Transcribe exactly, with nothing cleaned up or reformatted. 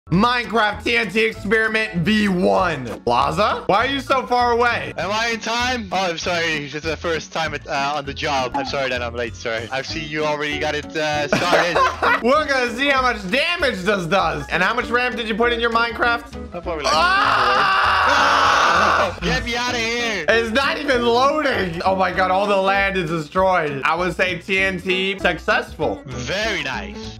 Minecraft T N T Experiment V one. Plaza? Why are you so far away? Am I in time? Oh, I'm sorry. It's the first time at, uh, on the job. I'm sorry that I'm late, sir. I've seen you already got it uh, started. We're gonna see how much damage this does. And how much RAM did you put in your Minecraft? I'll probably like Ah! Get me out of here. It's not even loading. Oh my god, all the land is destroyed. I would say T N T successful. Very nice.